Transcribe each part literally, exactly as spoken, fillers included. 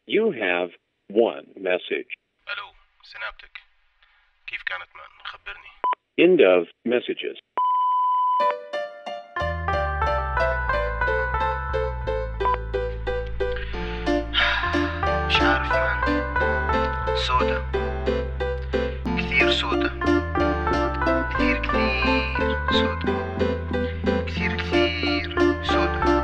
You have one message. ألو سنابتك، كيف كانت مان؟ خبرني. End of messages. مش عارف مان، سودا كثير سودا، كثير كثير سودا، كثير كثير سودا.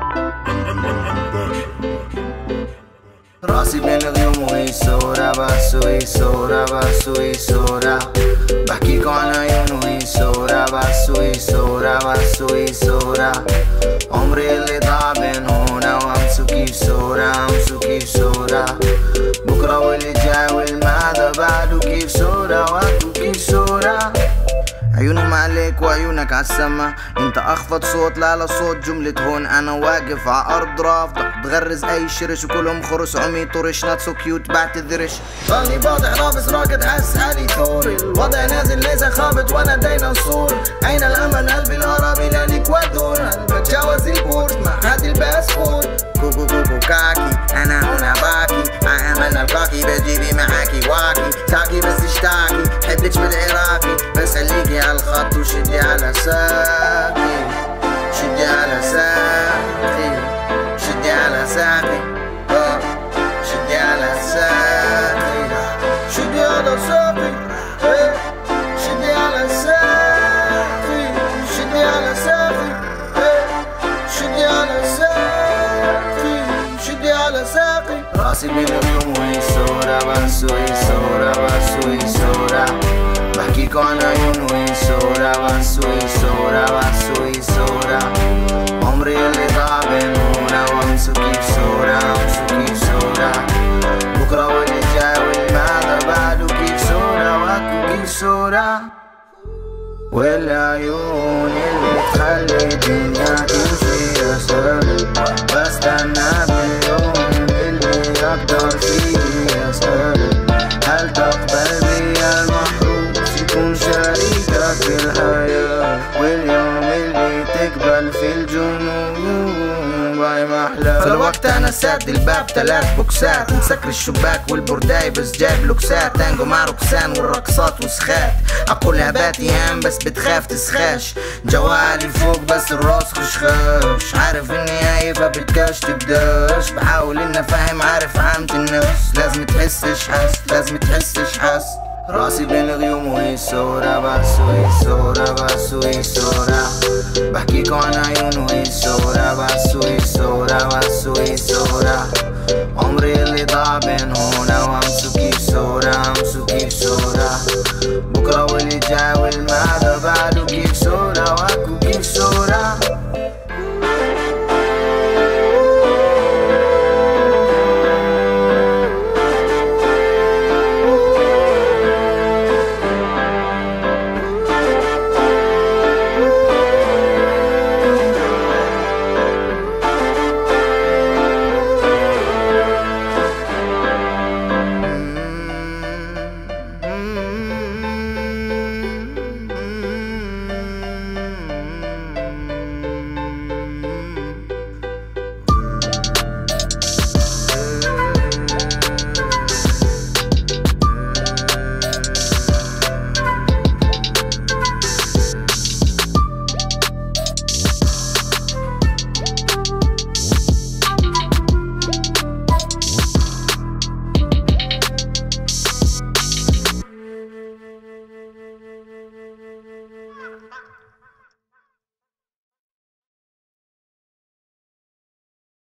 راسي بين الغيوم ويسورة بس ويسورة بس ويسورة، بحكيكوا عن عيون ويسورة بس ويسورة بس ويسورة، عمري اللي ضاع بين هنا وامسو كيف صورة امسو كيف صورة، بكرة واللي جاي والماذا بعده كيف صورة وقته كيف صورة. عيونهم عليك وعيونك عالسما، انت اخفض صوت لا لا صوت جملة هون انا واقف ع ارض رافضة تغرز اي شرش وكلهم خرس عمي طرش نات سو كيوت بعتذرش. ضلني باضح رافس راكد حس حالي ثوري، الوضع نازل ليس خابط وانا ديناصور، اين الامل قلبي الهربي للاكوادور، هل بتجاوز البورد مع حد الباسبورت. كوكو كوكو كاكي انا هنا باكي عامل الباكي بجيبي معاكي واكي تاكي بس اشتاكي حبلك بالعراقي بس خليكي على الخط وشدي على ساقي شدي على ساقي شدي على ساقي شدي على ساقي شدي على ساقي شدي على ساقي شدي على ساقي شدي على ساقي شدي على ساقي. راسي بين اليوم ويسورة بس ويسورة بس ويسورة، بحكيكوا عن عيون ويسورة بس ويسورة بس ويسورة، عمري اللي ضاع بين هنا وامسو كيف صورة امسو كيف صورة، بكرة واللي جاي والماذا بعده كيف صورة وقته كيف صورة. والعيون اللي تخلي الدنيا تمشي يسار، بستنى باليوم اللي يقدر فيه يسار، هل تقبل بي المحروس يكون شريكك في الحياة، واليوم اللي تقبل في الجنون باي محلى. في الوقت انا ساد الباب ثلاث بوكسات، مسكر الشباك والبرداي بس جايب لوكسات، تانجو مع روكسان والرقصات وسخات، اقولها باتي هام بس بتخاف تسخاش، جوالي فوق بس الراس خشخاش، عارف اني هايف بدكاش تبداش، بحاول اني فاهم عارف عامة النفس، لازم تحسش حس لازم تحسش حس. راسي بين الغيوم ويسورة بس ويسورة بس ويسورة، بحكيكوا عن عيون ويسورة بس ويسورة بس ويسورة، عمري اللي ضاع بين هنا وامسو كيف صورة امسو كيف صورة، بكرة واللي جاي